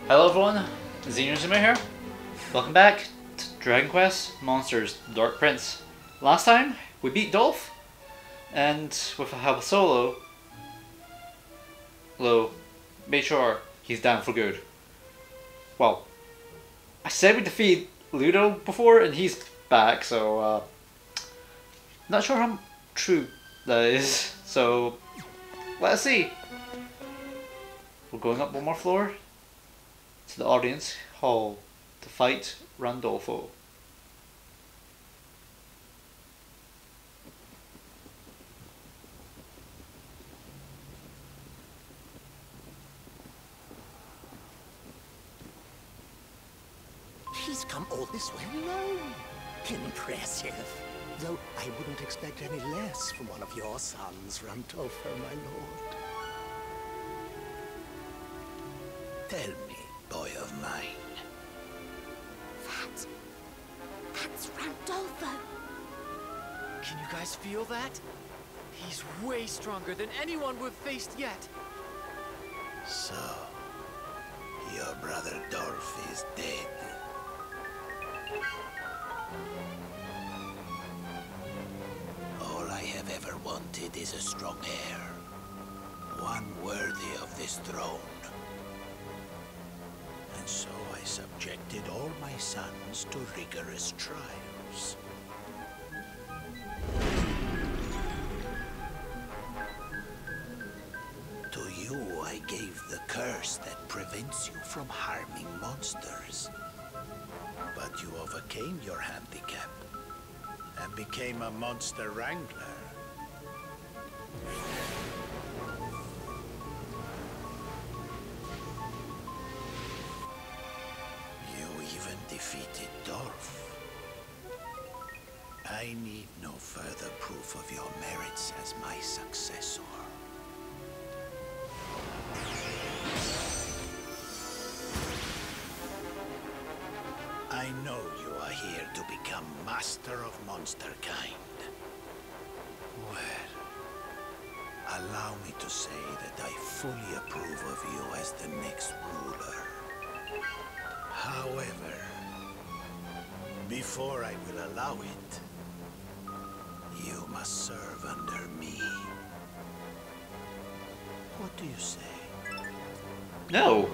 Hello everyone, Xenozume here. Welcome back to Dragon Quest Monsters Dark Prince. Last time we beat Dolph, and with the help of Solo, made sure he's down for good. Well, I said we defeated Ludo before and he's back, so not sure how true that is. So let's see. We're going up one more floor to the audience hall to fight Randolfo. He's come all this way alone. Impressive. Though I wouldn't expect any less from one of your sons, Randolfo, my lord. Tell me, boy of mine. That's Randolfo. Can you guys feel that? He's way stronger than anyone we've faced yet. So, your brother Dolph is dead. All I have ever wanted is a strong heir. One worthy of this throne. And so I subjected all my sons to rigorous trials. To you I gave the curse that prevents you from harming monsters. But you overcame your handicap and became a monster wrangler. You even defeated Dolph. I need no further proof of your merits as my successor. I know you are here to become master of monster kind. Well, allow me to say that I fully approve of you as the next ruler. However, before I will allow it, you must serve under me. What do you say? No.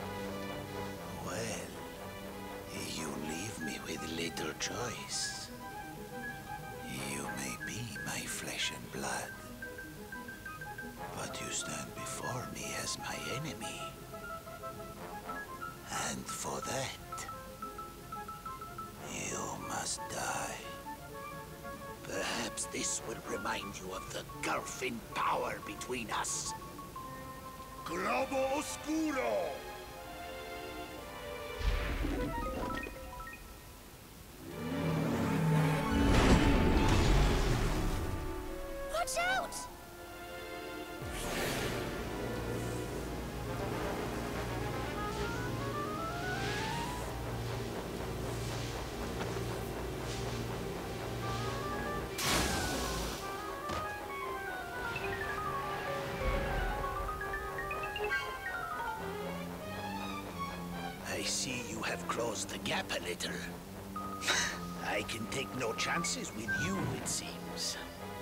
Well, you leave me with little choice. You may be my flesh and blood, but you stand before me as my enemy. And for that, you must die. Perhaps this will remind you of the gulf in power between us. Globo Oscuro! Watch out! I see you have closed the gap a little. I can take no chances with you, it seems.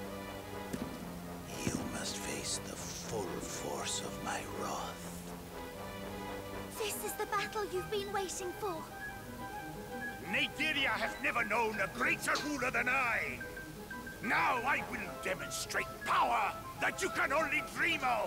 You must face the full force of my wrath. This is the battle you've been waiting for. Naderia has never known a greater ruler than I. Now I will demonstrate power that you can only dream of.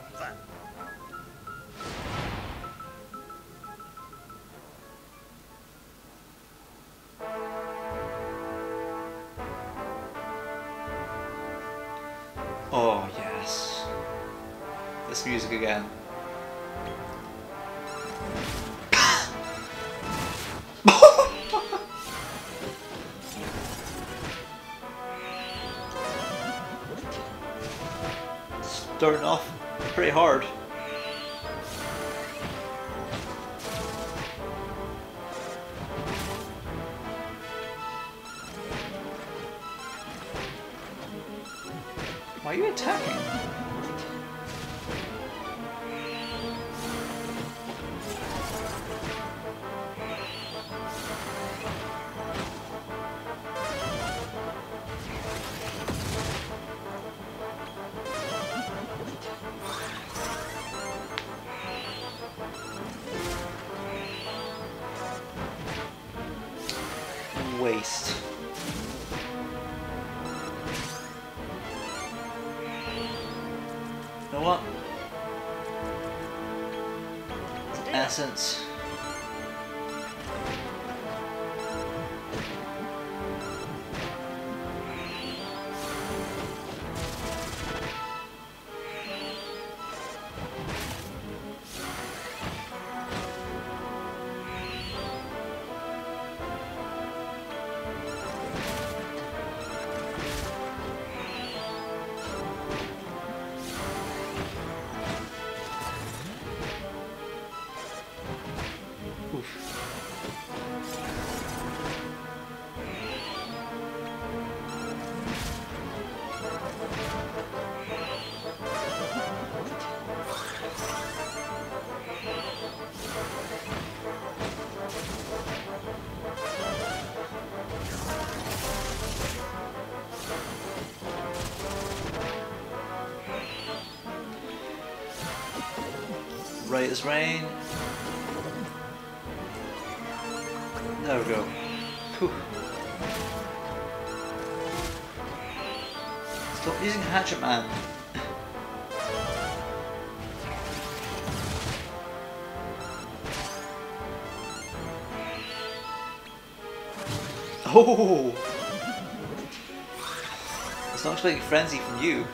Oh yes. This music again. Starting off pretty hard. Why are you attacking? waste. You know what? Essence. Right as rain. There we go. Whew. Stop using Hatchet Man. Oh! It's not expecting Frenzy from you.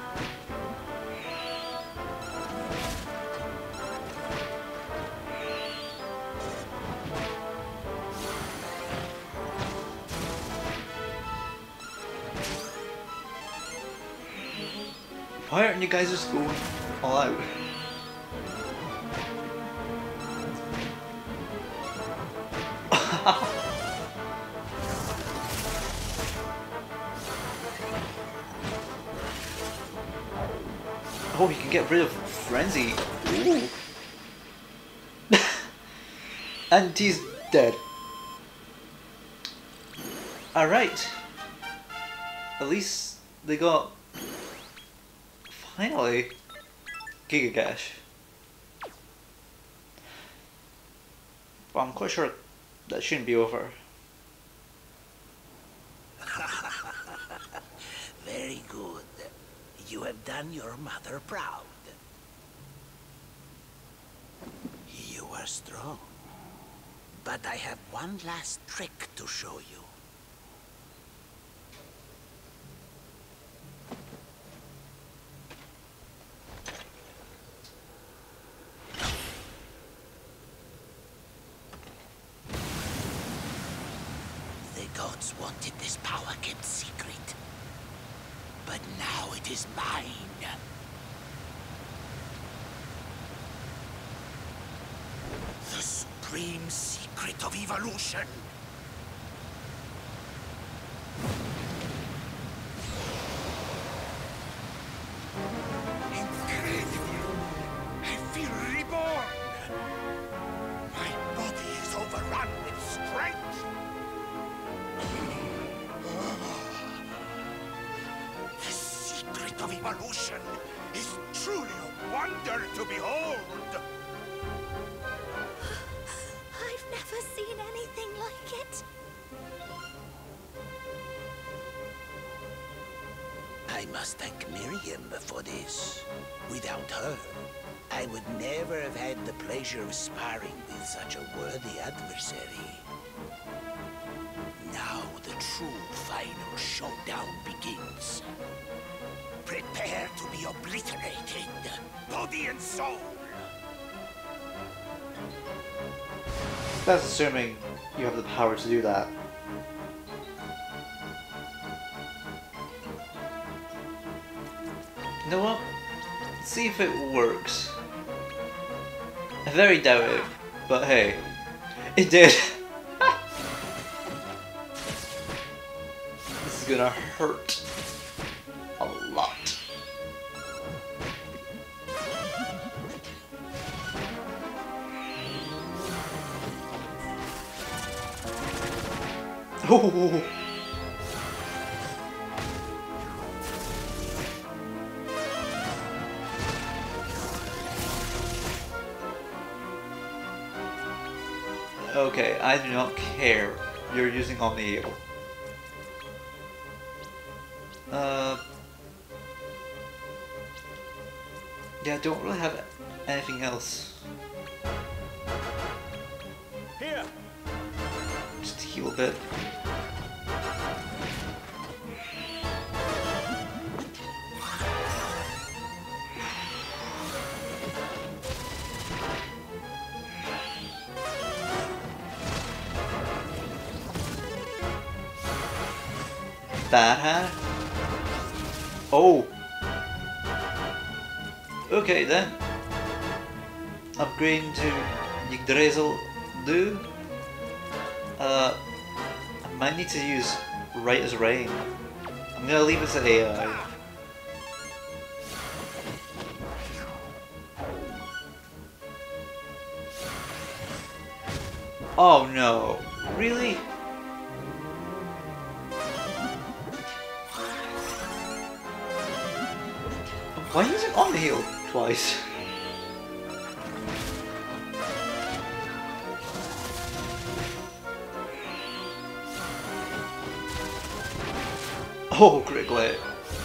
Why aren't you guys just going all out? Oh, you can get rid of Frenzy. Ooh. And he's dead. Alright. At least they got... Finally, Giga-Gash. But I'm quite sure that shouldn't be over. Very good. You have done your mother proud. You are strong. But I have one last trick to show you. The gods wanted this power kept secret. But now it is mine. The supreme secret of evolution. Incredible! I feel reborn. My body is overrun with strength. The secret of evolution is truly a wonder to behold. I've never seen anything like it. I must thank Miriam for this. Without her, I would never have had the pleasure of sparring with such a worthy adversary. Now the true final showdown begins. Prepare to be obliterated, body and soul. That's assuming you have the power to do that. You know what? Let's see if it works. I very doubt it, but hey, it did. This is gonna hurt a lot. Oh. Okay, I do not care. You're using Omni-Heal. Uh, yeah, I don't really have anything else. Here. Just to heal a bit. Bad hat? Oh! Okay then. Upgrading to Yggdrasil do. I might need to use Right as Rain. I'm gonna leave it to AI. Oh no. Really? Why is it on the heal twice? Oh, critically.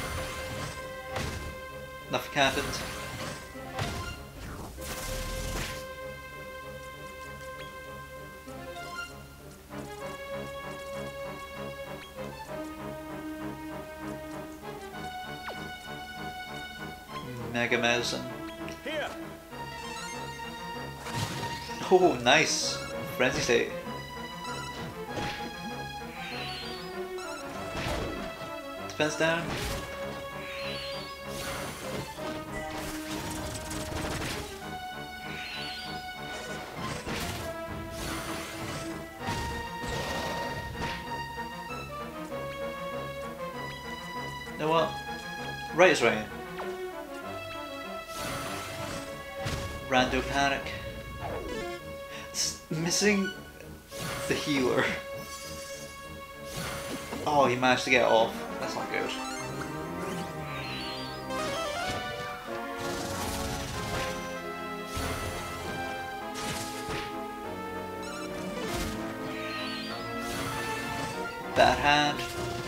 Nothing happened. Mega Medicine. Here. Oh, nice. Frenzy State. Defense down. You know what? Right is Rain. Rando Panic. It's missing the healer. Oh, he managed to get it off. That's not good. Bad hand.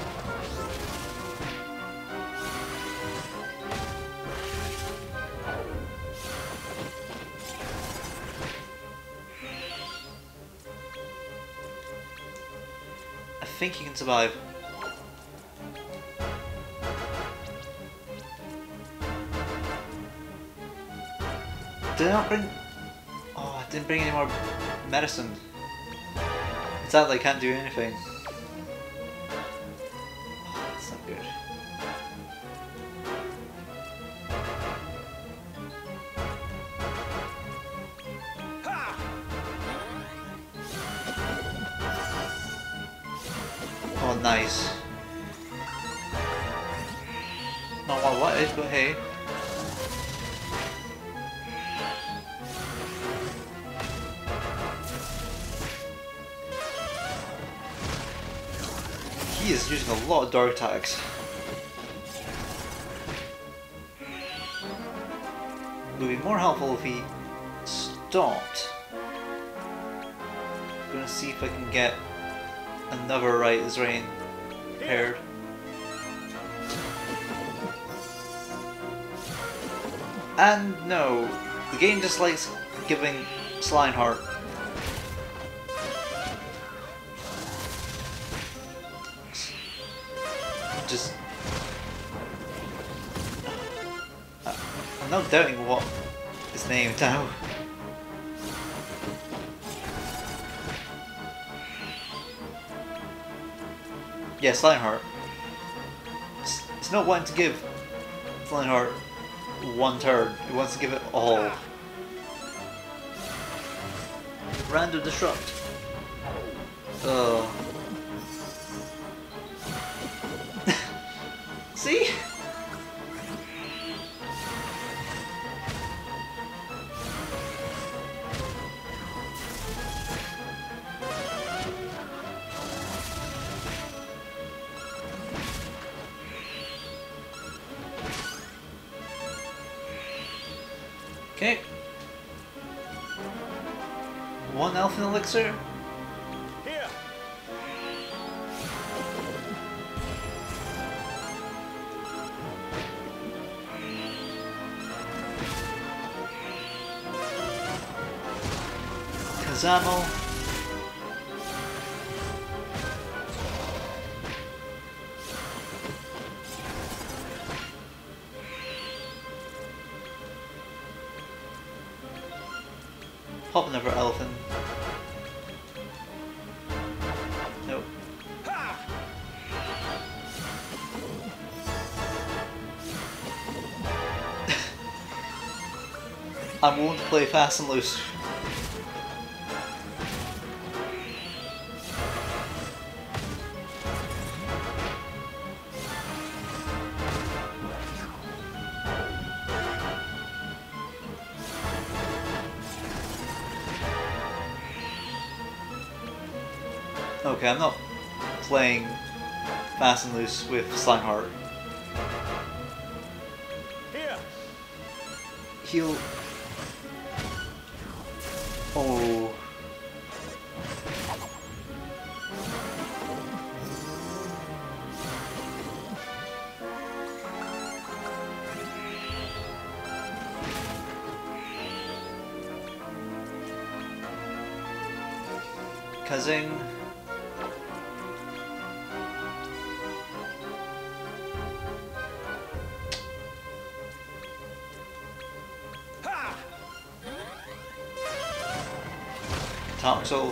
I think he can survive. Did I not bring... Oh, I didn't bring any more medicine. Sadly, I can't do anything. Oh, that's not good. Oh, nice. Not what I wanted, but hey. He is using a lot of dark attacks. It would be more helpful if he stopped. I'm gonna see if I can get another Right as Rain paired. And no, the game just likes giving Slineheart. Just... I'm not doubting what is named now. Yeah, Slineheart. It's not wanting to give Slineheart one turn, it wants to give it all. Random Disrupt. Oh. See? Okay. One Elfin Elixir. Here. his ammo. Pop another elephant. Nope. I'm willing to play fast and loose. Okay, I'm not playing fast and loose with Slimeheart. Here. He'll... Oh... Kazing. Toxel.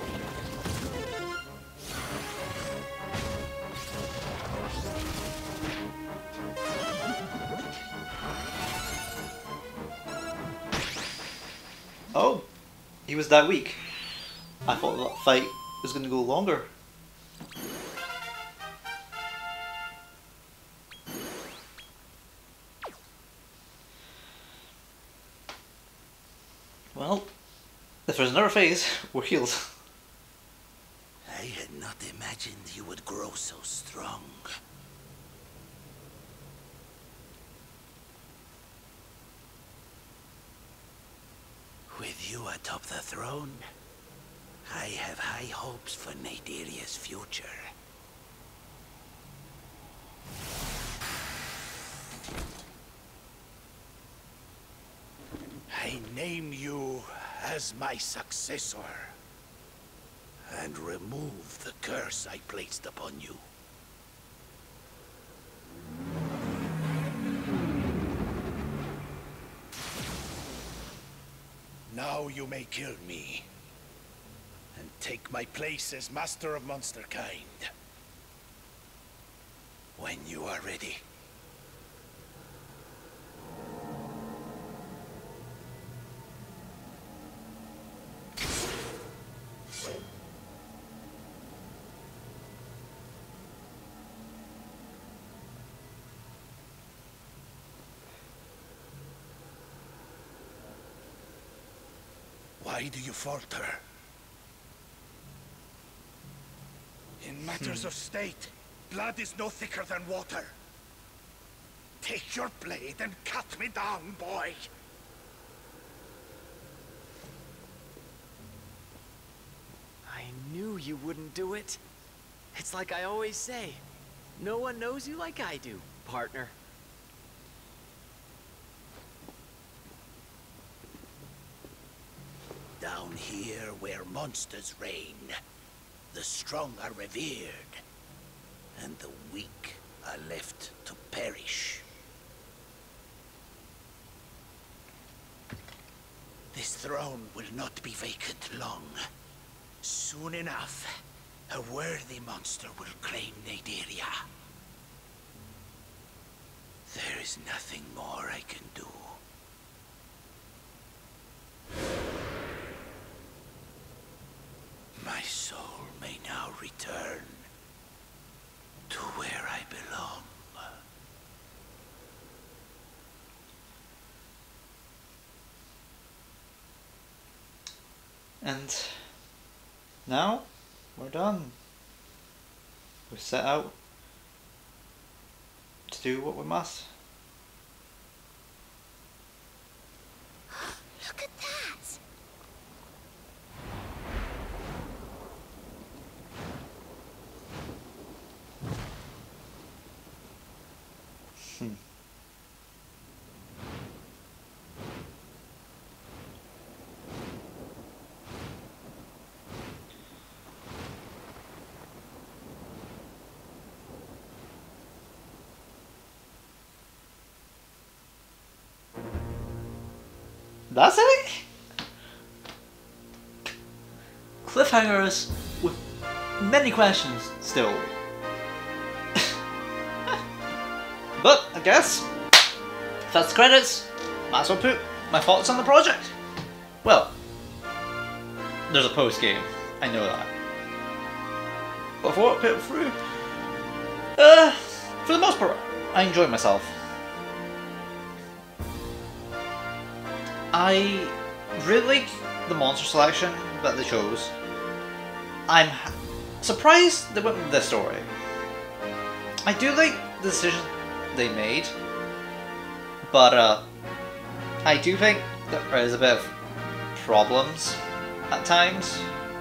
Oh, he was that weak. I thought that fight was going to go longer. Well, if there's another phase, we're healed. I had not imagined you would grow so strong. With you atop the throne, I have high hopes for Naderia's future. I name you as my successor, and remove the curse I placed upon you. Now you may kill me, and take my place as Master of Monsterkind. When you are ready. Why do you falter? In matters of state, blood is no thicker than water. Take your blade and cut me down, boy. I knew you wouldn't do it. It's like I always say, no one knows you like I do, partner. Down here where monsters reign, the strong are revered, and the weak are left to perish. This throne will not be vacant long. Soon enough, a worthy monster will claim Naderia. There is nothing more I can do. My soul may now return to where I belong. And now we're done. We set out to do what we must. Look at that! That's it? Cliffhangers with many questions still. But I guess if that's the credits, might as well put my thoughts on the project. Well, there's a post game, I know that. But for what I put through, for the most part, I enjoyed myself. I really like the monster selection that they chose. I'm surprised they went with this story. I do like the decision they made, but I do think there is a bit of problems at times.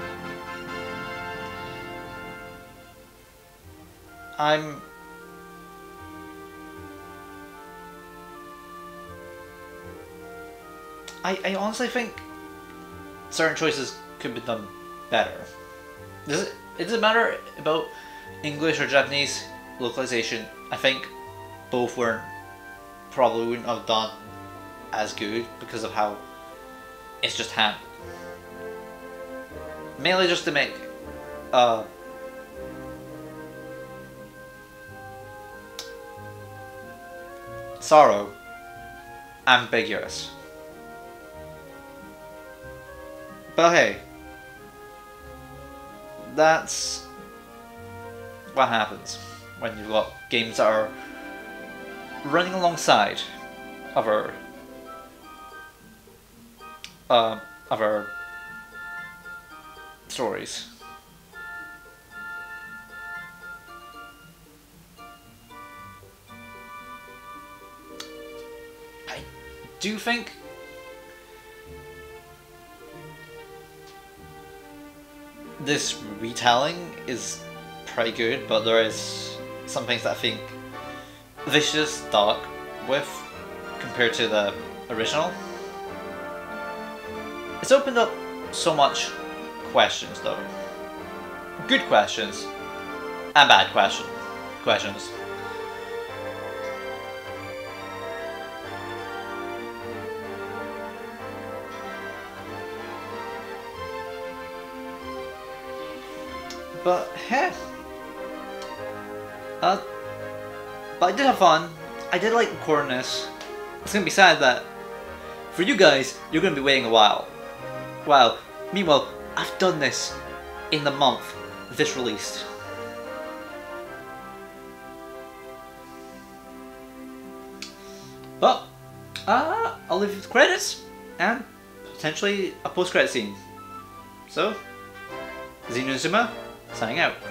I honestly think certain choices could be done better. It doesn't matter about English or Japanese localization. I think both probably wouldn't have done as good because of how it's just handled. Mainly just to make sorrow ambiguous. But hey, that's what happens when you've got games that are running alongside other stories. I do think this retelling is pretty good, but there is some things that I think they should have stuck with compared to the original. It's opened up so much questions though. Good questions and bad questions. But hey, but I did have fun. I did like recording this. It's gonna be sad that for you guys, you're gonna be waiting a while. Wow. Meanwhile, I've done this in the month this released. But I'll leave you with the credits and potentially a post-credit scene. So, Xeno Zuma signing out.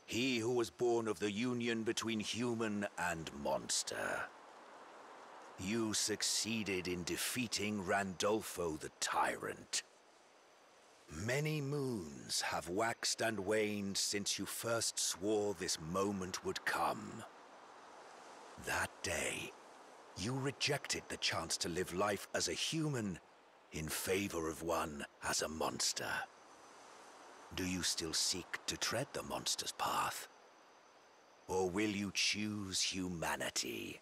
He who was born of the union between human and monster. You succeeded in defeating Randolfo the Tyrant. Many moons have waxed and waned since you first swore this moment would come. That day, you rejected the chance to live life as a human in favor of one as a monster. Do you still seek to tread the monster's path? Or will you choose humanity?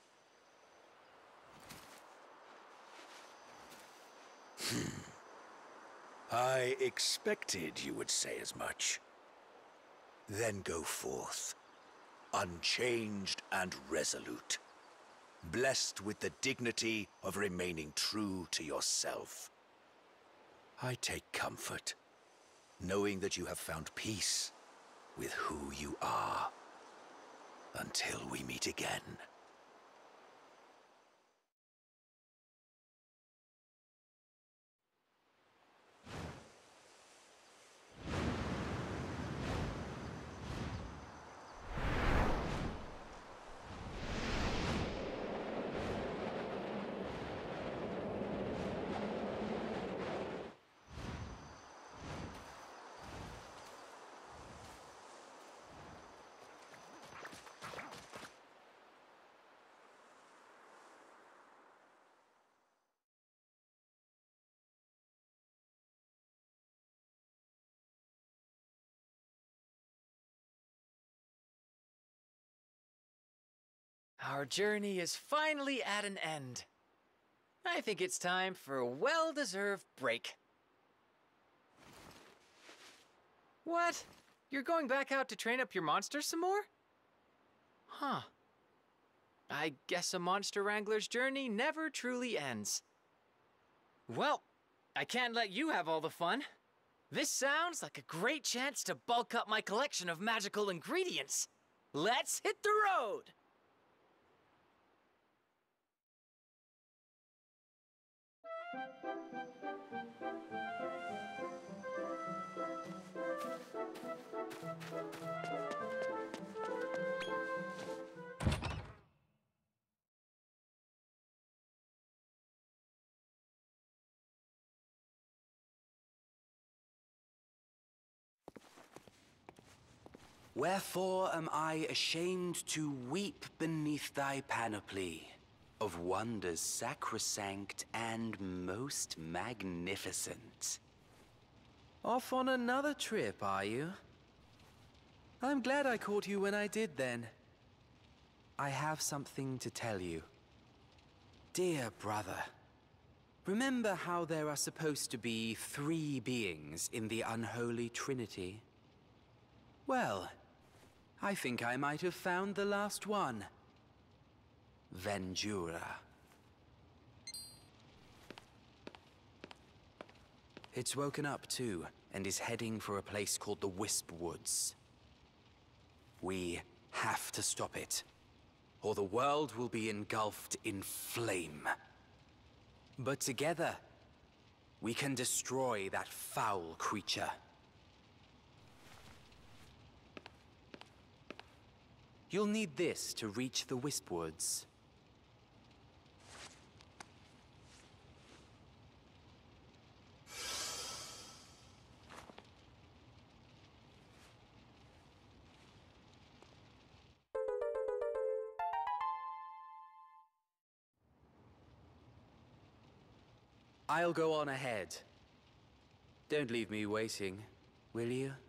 I expected you would say as much. Then go forth, unchanged and resolute, blessed with the dignity of remaining true to yourself. I take comfort, knowing that you have found peace with who you are. Until we meet again. Our journey is finally at an end. I think it's time for a well-deserved break. What? You're going back out to train up your monsters some more? Huh. I guess a monster wrangler's journey never truly ends. Well, I can't let you have all the fun. This sounds like a great chance to bulk up my collection of magical ingredients. Let's hit the road! Wherefore am I ashamed to weep beneath thy panoply of wonders sacrosanct and most magnificent? Off on another trip, are you? I'm glad I caught you when I did then. I have something to tell you. Dear brother, remember how there are supposed to be 3 beings in the unholy trinity? Well, I think I might have found the last one. Venjura. It's woken up too, and is heading for a place called the Wisp Woods. We have to stop it, or the world will be engulfed in flame. But together, we can destroy that foul creature. You'll need this to reach the Wisp Woods. I'll go on ahead. Don't leave me waiting, will you?